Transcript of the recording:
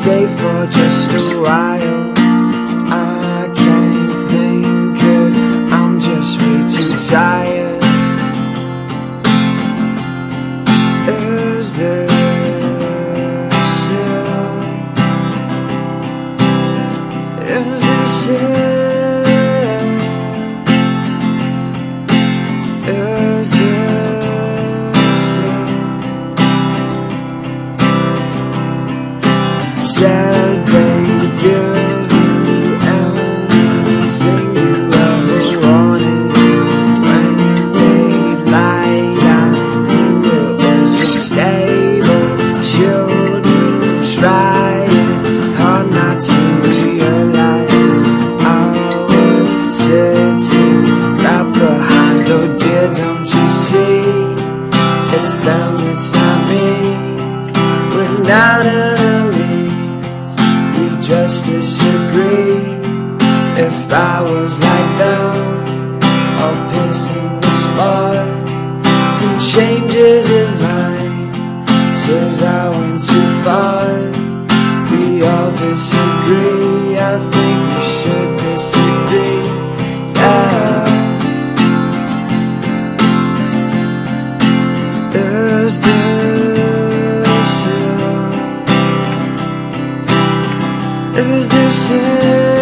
stay for just a while. I can't think 'cause I'm just way too tired. Is this it? Is this it? Is this it? Said they'd give you anything you ever wanted. When they lied, I knew it was just stable. Children trying hard not to realize I was sitting right behind your dear. Don't you see? It's them, it's not me. We're not enemies, we just disagree. If I was like them, all pissed in the spot, he changes his mind, says I went too far. We all disagree, I think we should disagree. Yeah. Is this it? Is this it?